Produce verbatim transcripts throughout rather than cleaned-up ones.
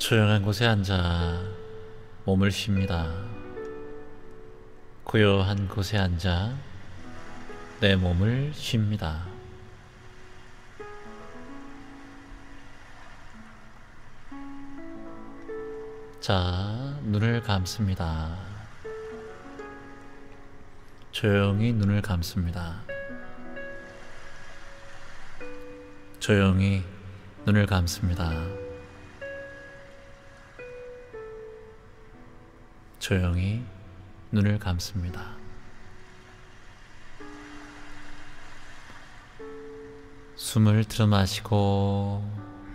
조용한 곳에 앉아 몸을 쉽니다. 고요한 곳에 앉아 내 몸을 쉽니다. 자, 눈을 감습니다. 조용히 눈을 감습니다. 조용히 눈을 감습니다. 조용히 눈을 감습니다. 숨을 들이마시고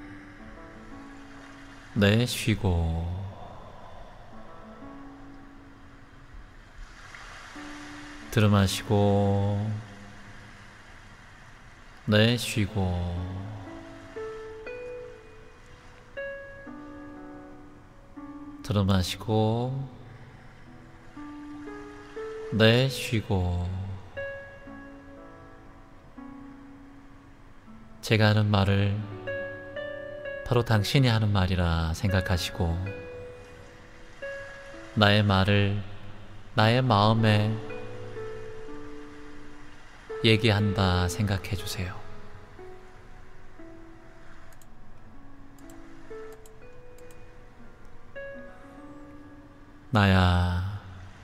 내쉬고 들이마시고 내쉬고 들이마시고 내쉬고. 제가 하는 말을 바로 당신이 하는 말이라 생각하시고 나의 말을 나의 마음에 얘기한다 생각해 주세요. 나야,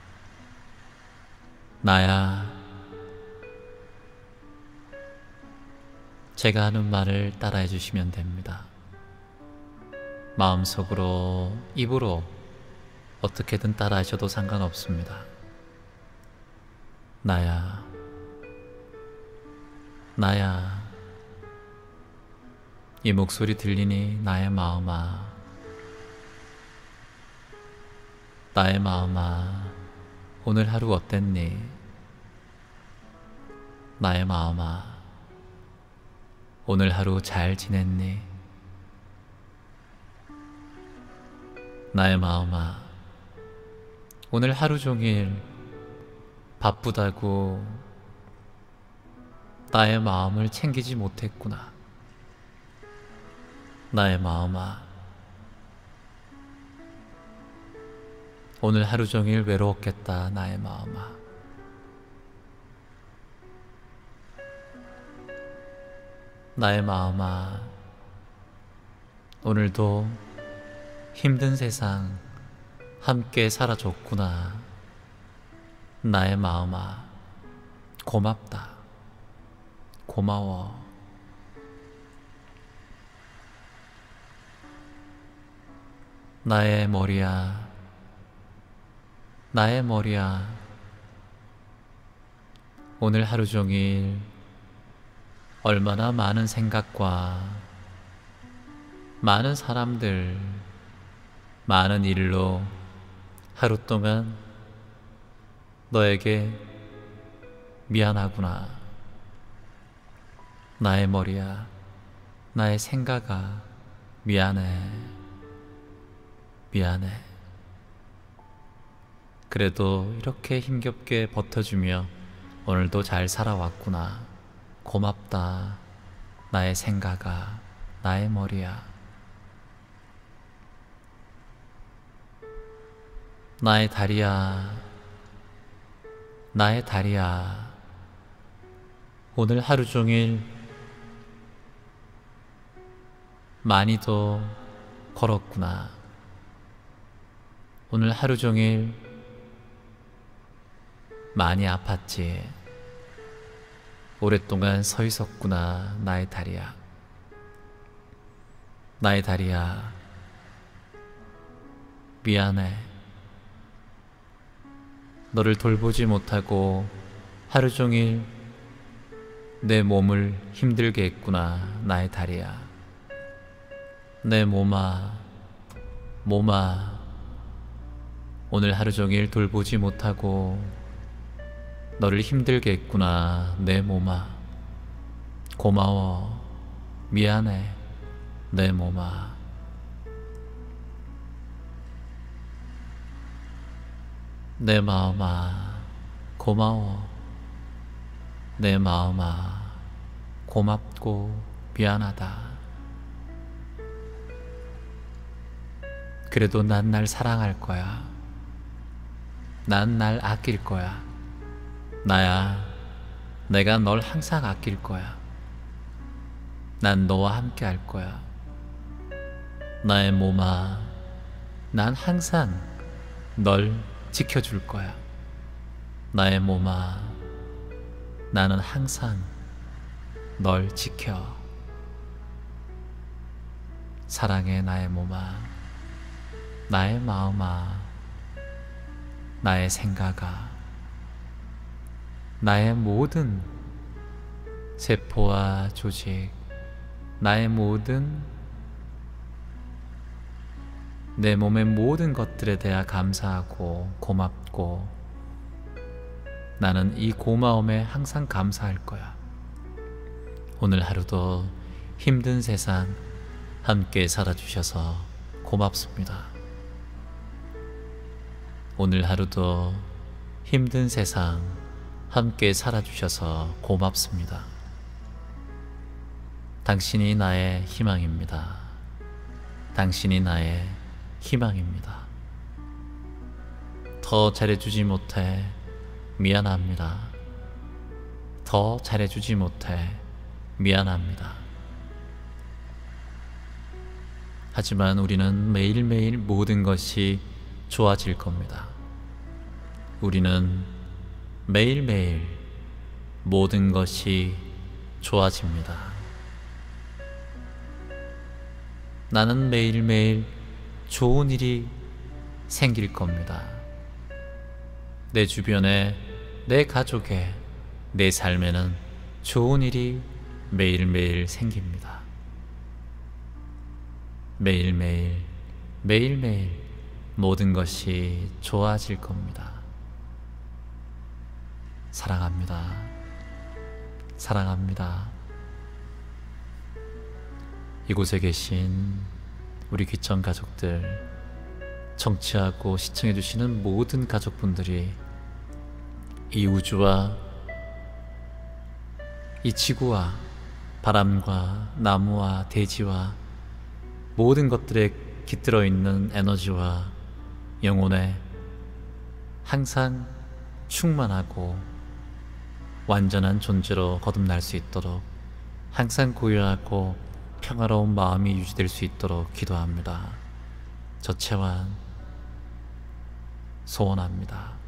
나야. 제가 하는 말을 따라해 주시면 됩니다. 마음속으로, 입으로 어떻게든 따라하셔도 상관없습니다. 나야, 나야. 이 목소리 들리니 나의 마음아, 나의 마음아, 오늘 하루 어땠니? 나의 마음아, 오늘 하루 잘 지냈니? 나의 마음아, 오늘 하루 종일 바쁘다고 나의 마음을 챙기지 못했구나. 나의 마음아, 오늘 하루 종일 외로웠겠다. 나의 마음아, 나의 마음아, 오늘도 힘든 세상 함께 살아줬구나. 나의 마음아, 고맙다. 고마워. 나의 머리야, 나의 머리야, 오늘 하루 종일 얼마나 많은 생각과 많은 사람들, 많은 일로 하루 동안 너에게 미안하구나. 나의 머리야, 나의 생각아, 미안해, 미안해. 그래도 이렇게 힘겹게 버텨주며 오늘도 잘 살아왔구나. 고맙다. 나의 생각아, 나의 머리야. 나의 다리야, 나의 다리야, 오늘 하루 종일 많이도 걸었구나. 오늘 하루 종일 많이 아팠지. 오랫동안 서 있었구나. 나의 다리야, 나의 다리야, 미안해. 너를 돌보지 못하고 하루 종일 내 몸을 힘들게 했구나. 나의 다리야, 내 몸아, 몸아, 오늘 하루 종일 돌보지 못하고 너를 힘들게 했구나. 내 몸아, 고마워, 미안해. 내 몸아, 내 마음아, 고마워. 내 마음아, 고맙고 미안하다. 그래도 난 날 사랑할 거야. 난 날 아낄 거야. 나야, 내가 널 항상 아낄 거야. 난 너와 함께 할 거야. 나의 몸아, 난 항상 널 지켜줄 거야. 나의 몸아, 나는 항상 널 지켜. 사랑해 나의 몸아, 나의 마음아, 나의 생각아, 나의 모든 세포와 조직, 나의 모든 내 몸의 모든 것들에 대하 감사하고 고맙고, 나는 이 고마움에 항상 감사할 거야. 오늘 하루도 힘든 세상 함께 살아주셔서 고맙습니다. 오늘 하루도 힘든 세상 함께 살아주셔서 고맙습니다. 당신이 나의 희망입니다. 당신이 나의 희망입니다. 더 잘해주지 못해 미안합니다. 더 잘해주지 못해 미안합니다. 하지만 우리는 매일매일 모든 것이 좋아질 겁니다. 우리는 매일매일 모든 것이 좋아집니다. 나는 매일매일 좋은 일이 생길 겁니다. 내 주변에, 내 가족에, 내 삶에는 좋은 일이 매일매일 생깁니다. 매일매일, 매일매일 모든 것이 좋아질 겁니다. 사랑합니다. 사랑합니다. 이곳에 계신 우리 귀청 가족들, 청취하고 시청해주시는 모든 가족분들이 이 우주와 이 지구와 바람과 나무와 대지와 모든 것들에 깃들어 있는 에너지와 영혼에 항상 충만하고 완전한 존재로 거듭날 수 있도록 항상 고요하고 평화로운 마음이 유지될 수 있도록 기도합니다. 저체환 소원합니다.